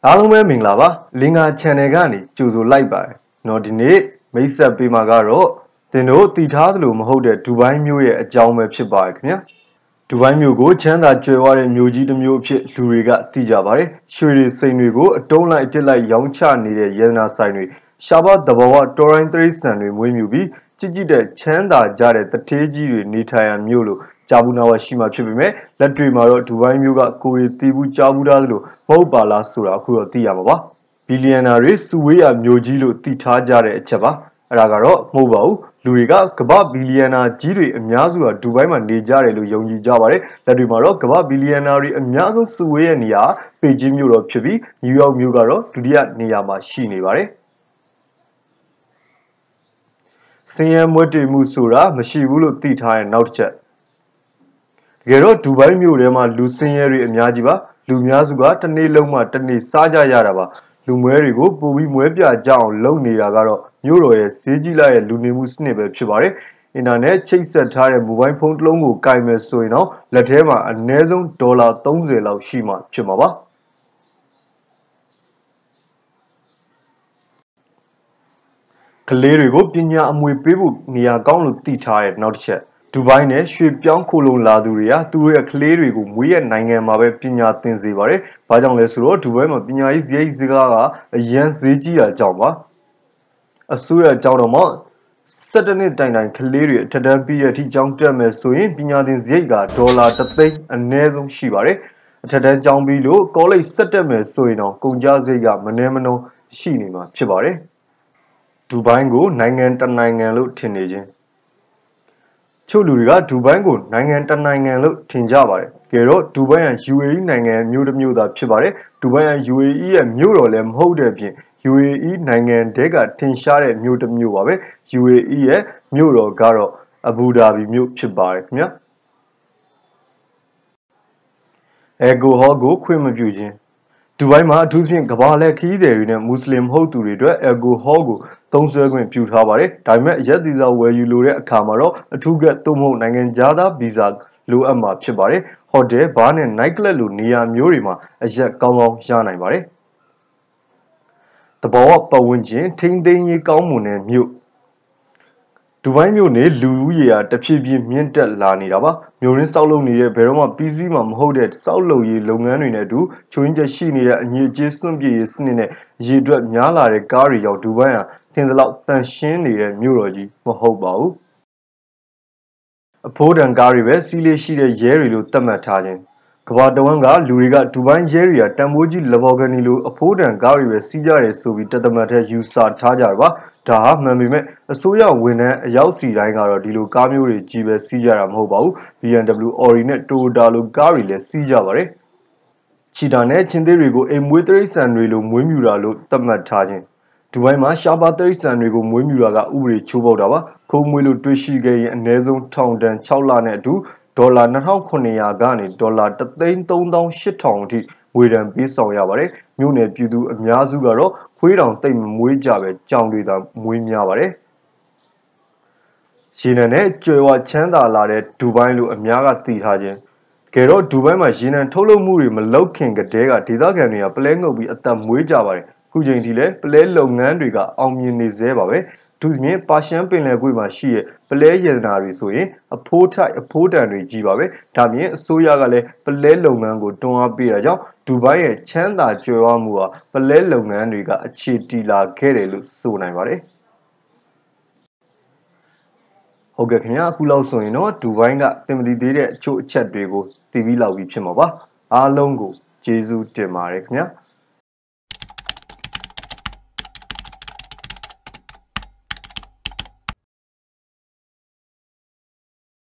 အားလုံးပဲမင်္ဂလာပါလင်္ကာ channel ကနေကြိုဆိုလိုက်ပါတယ်เนาะဒီနေ့မိတ်ဆက်ပေးမှာကတော့သင်တို့တည်ထားသလိုမဟုတ်တဲ့ဒူဘိုင်းမြို့ရဲ့အကြောင်းပဲဖြစ်ပါတယ်ခင်ဗျာဒူဘိုင်းမြို့ကိုချမ်းသာကြွယ်ဝတဲ့မြို့ကြီးတစ်မြို့အဖြစ်လူတွေကသိကြပါတယ်ရွှေတွေစိန်တွေကိုအတုံးလိုက်တစ်လိုက်ရောင်းချနေတဲ့ရတနာဆိုင်တွေရှားပါသဘောဝတော်ရိုင်းတိရစ္ဆာန်တွေမွေးမြူပြီးကြည်ကြည်တဲ့ချမ်းသာကြတဲ့တထေးကြီးတွေနေထိုင်ရာမြို့လို့ကြာဘူးနာဝရှိမှဖြစ်ပေမဲ့လက်တွေမှာတော့ဒူဘိုင်းမြို့ကကိုရီတီဘူးကြာဘူးသားလို့မဟုတ်ပါလားဆိုတာအခုတော့သိရမှာပါဘီလီယံနာတွေစုဝေးရာမြို့ကြီးလို့သိထားကြတဲ့အချက်ပါအဲ့ဒါကတော့မဟုတ်ပါဘူးလူတွေကကမ္ဘာဘီလီယံနာကြီးတွေအများစုကဒူဘိုင်းမှာနေကြတယ်လို့ယုံကြည်ကြပါတယ်လက်တွေမှာတော့ကမ္ဘာဘီလီယံနာတွေအများဆုံးစုဝေးတဲ့နေရာပေကျင်းမြို့တော်ဖြစ်ပြီးနယူးယောက်မြို့ကတော့ဒုတိယနေရာမှာရှိနေပါတယ်စင်ရမွတ်တေမှုဆိုတာမရှိဘူးလို့သိထားတဲ့နောက်တစ်ချက်တကယ်တော့ဒူဘိုင်းမြို့ထဲမှာလူစင်ရဲတွေအများကြီးပါလူများစုကတစ်နေ့လုံးမှတစ်နေ့စားကြရတာပါလူမွဲတွေကိုပိုပြီးမွဲပြကြအောင်လုပ်နေတာကတော့မြို့တော်ရဲ့ဈေးကြီးလာရဲ့လူနေမှုစနစ်ပဲဖြစ်ပါတယ်အင်တာနက်ချိတ်ဆက်ထားတဲ့မိုဘိုင်းဖုန်းတစ်လုံးကိုကင်မယ်ဆိုရင်တော့လက်ထဲမှာအနည်းဆုံးဒေါ်လာ30လောက်ရှိမှဖြစ်မှာပါကလေးတွေကိုပညာအမွေပေးဖို့နေရာကောင်းလို့သိထားတဲ့နောက်တစ်ချက်ဒူဘိုင်းနဲ့ရွှေပြောင်းခိုလုံလာသူတွေကသူတို့ရဲ့ကလေးတွေကိုမွေးရနိုင်ငံမှာပဲပညာသင်စေပါတယ်။ဘာကြောင့်လဲဆိုတော့ဒူဘိုင်းမှာပညာရေးစရိတ်စကားကအရန်ဈေးကြီးတာကြောင့်ပါ။အစိုးရအကြောင်းတော့မှ17နှစ်တိုင်ကလေးတွေအထက်တန်းပြီးတဲ့အထိကျောင်းတက်မယ်ဆိုရင်ပညာသင်စရိတ်ကဒေါ်လာ3သိန်းအနည်းဆုံးရှိပါတယ်။အထက်တန်းကျောင်းပြီးလို့ကောလိပ်ဆက်တက်မယ်ဆိုရင်တော့ကုန်ကျစရိတ်ကမနည်းမနှုန်းရှိနေမှာဖြစ်ပါတယ်။ဒူဘိုင်းကိုနိုင်ငံတနိုင်ငံလို့ထင်နေခြင်းချို့လူတွေကဒူဘိုင်းကိုနိုင်ငံတနိုင်ငံလို့ထင်ကြပါတယ်။ကဲတော့ဒူဘိုင်းက UAE နိုင်ငံမြို့တစ်မြို့သာဖြစ်ပါတယ်။ဒူဘိုင်းက UAE ရဲ့မြို့တော်လည်းမဟုတ်တဲ့အပြင် UAE နိုင်ငံတည်းကထင်ရှားတဲ့မြို့တစ်မြို့ပါပဲ။ UAE ရဲ့မြို့တော်ကတော့အဘူဒါဘီမြို့ဖြစ်ပါတယ်ခင်ဗျာ။အယ်ကိုဟောကိုခွင့်မပြုခြင်းဒူဘိုင်းမှာအထူးသဖြင့်ကမ္ဘာလက်ခရီးသည်တွေနဲ့မွတ်စလင်မဟုတ်သူတွေအတွက်အယ်ကိုဟောကိုသုံးစွဲခွင့်ပြုထားပါတယ်။ဒါပေမဲ့ရက်သီစာဝယ်ယူလိုတဲ့အခါမှာတော့အထူးကသို့မဟုတ်နိုင်ငံခြားသားဗီဇာလိုအပ်မှာဖြစ်ပါတယ်။ဟိုတယ်ဘားနဲ့ night club လိုနေရာမျိုးတွေမှာအရက်ကောင်းကောင်းရနိုင်ပါတယ်။တဘောပတ်ဝန်းကျင်ထိန်းသိမ်းရေးကောင်းမွန်တဲ့မြို့ဒူဘိုင်းမြို့နေလူဦးရေတဖြည်းဖြည်းမြင့်တက်လာနေတာပါမြို့ရင်းစောက်လုပ်နေတဲ့ဘယ်တော့မှပြီးစီးမှာမဟုတ်တဲ့စောက်လုပ်ရေးလုပ်ငန်းတွေနဲ့အတူချိုးရင်းချက်ရှိနေတဲ့အငြိအကျေးစွန့်ပစ်ရေးစနစ်နဲ့ရေအတွက်များလာတဲ့ကားတွေရောက်ဒူဘိုင်းဟာထင်သလောက်တန်ရှင်းနေတဲ့မြို့တော်ကြီးမဟုတ်ပါဘူးအဖိုးတန်ကားတွေပဲစီးလေးရှိတဲ့ရဲတွေလို့သတ်မှတ်ထားခြင်းကမ္ဘာတဝန်းကလူတွေကဒူဘိုင်းရဲတွေကတန်ဖိုးကြီးလဘော်ဂနီလိုအဖိုးတန်ကားတွေပဲစီးကြတယ်ဆိုပြီးတသမတ်ထဲယူဆထားကြတာပါဒါဟာမှန်ပေမဲ့အစိုးရဝန်ထမ်းအယောက်စီတိုင်းကတော့ဒီလိုကားမျိုးတွေကြီးပဲစီးကြတာမဟုတ်ပါဘူး BMW Audi နဲ့ Toyota လိုကားတွေလည်းစီးကြပါတယ်ချီတာနဲ့ချင်းသေးတွေကိုအိမ်မွေးတိရစ္ဆာန်တွေလိုမွေးမြူတာလို့သတ်မှတ်ထားခြင်းဒူဘိုင်းမှာရှားပါတိရစ္ဆာန်တွေကိုမွေးမြူတာကဥပဒေချိုးဖောက်တာပါခိုးမွေးလို့တွေ့ရှိခဲ့ရင်အနည်းဆုံးထောင်ဒဏ်6လနဲ့အတူဒေါ်လာ2900ကနေဒေါ်လာ138,000အထိငွေဒဏ်ပေးဆောင်ရပါတယ်မြို့နယ်ပြည်သူအများစုကတော့ခွေးတောင်တိတ်မမွေးကြပဲကြောင်တွေသာမွေးများပါတယ်ရေနံနဲ့ကြွယ်ဝချမ်းသာလာတဲ့ဒူဘိုင်းလို့အများကသိထားခြင်းတကယ်တော့ဒူဘိုင်းမှာရေနံထုတ်လုပ်မှုတွေမလုပ်ခင်ကတည်းကဒေသခံတွေကပလဲငုပ်ပြီးအသက်မွေးကြပါတယ်ခုချိန်ထိလည်းပလဲလုပ်ငန်းတွေကအောင်မြင်နေသေးပါပဲသူမြင်ပါရှန်ပင်လယ်ကွေ့မှာရှိတဲ့ပလဲရတနာတွေဆိုရင်အဖိုးထိုက်အဖိုးတန်တွေကြီးပါပဲဒါပြင်အစိုးရကလည်းပလဲလုပ်ငန်းကိုတွန်းအားပေးတာကြောင့်ဒူဘိုင်းရဲ့ချမ်းသာကြွယ်ဝမှုဟာပလဲလုပ်ငန်းတွေကအခြေတည်လာခဲ့တယ်လို့ဆိုနိုင်ပါတယ်ဟုတ်ကဲ့ခင်ဗျာအခုလောက်ဆိုရင်တော့ဒူဘိုင်းကသင်မသိသေးတဲ့အချို့အချက်တွေကိုသိပြီးလောက်ပြီးဖြစ်မှာပါအားလုံးကိုကျေးဇူးတင်ပါတယ်ခင်ဗျာ